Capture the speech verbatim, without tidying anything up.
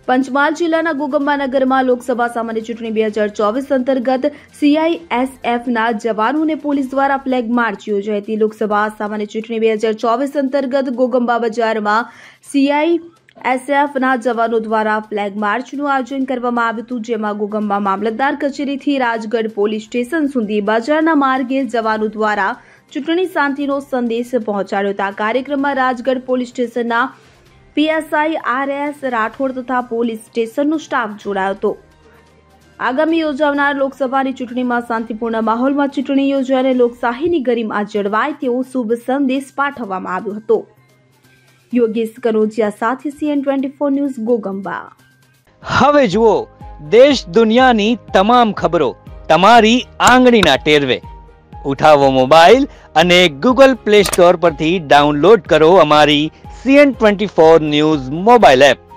પંચમહાલ જિલ્લાના ગોગંબા નગરમાં લોકસભા સામાન્ય ચૂંટણી બે હજાર ચોવીસ અંતર્ગત સીઆઈએસએફના જવાનોને પોલીસ દ્વારા ફ્લેગ માર્ચ યોજાઈ હતી। લોકસભા સામાન્ય ચૂંટણી બે હજાર ચોવીસ અંતર્ગત ગોગંબા બજારમાં સીઆઈએસએફના જવાનો દ્વારા ફ્લેગ માર્ચનું આયોજન કરવામાં આવ્યું હતું, જેમાં ગોગંબા મામલતદાર કચેરીથી રાજગઢ પોલીસ સ્ટેશન સુધી બજારના માર્ગે જવાનો દ્વારા ચૂંટણી શાંતિનો સંદેશ પહોંચાડ્યો હતો। આ કાર્યક્રમમાં રાજગઢ પોલીસ સ્ટેશનના પીએસઆઈ આર એસ રાઠોડ તથા પોલીસ સ્ટેશનનો સ્ટાફ જોડાયો હતો। આગામી યોજાનાર લોકસભાની ચૂંટણીમાં શાંતિપૂર્ણ માહોલમાં ચૂંટણી યોજાય અને લોકશાહીની ગરિમા જળવાય તેવો શુભ સંદેશ પાઠવવામાં આવ્યો હતો। યોગેશ કનોજિયા સાથે CN twenty four news Gogamba. હવે જુઓ દેશ દુનિયાની તમામ ખબરો તમારી આંગળીના ટેરવે। ઉઠાવો મોબાઈલ અને ગૂગલ પ્લે સ્ટોર પરથી ડાઉનલોડ કરો અમારી CN twenty four news mobile app.